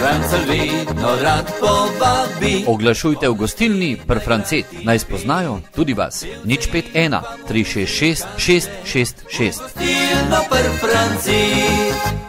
Francel vedno rad povabi. Oglašujte v gostilni Pr Francet, naj spoznajo tudi vas. 051 366 666. Gostilno Pr Francet.